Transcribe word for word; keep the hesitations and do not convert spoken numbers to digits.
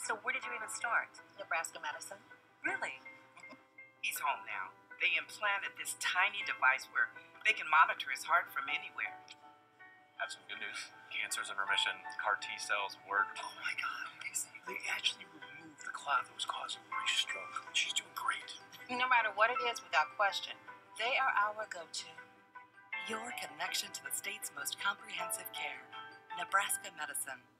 So where did you even start? Nebraska medicine. Really? He's home now. They implanted this tiny device where they can monitor his heart from anywhere. Have some good news. Cancer's in remission. C A R T cells worked. Oh my God, amazing. They actually removed the clot that was causing Marie's stroke. She's doing great. No matter what it is, without question, they are our go-to. Your connection to the state's most comprehensive care. Nebraska Medicine.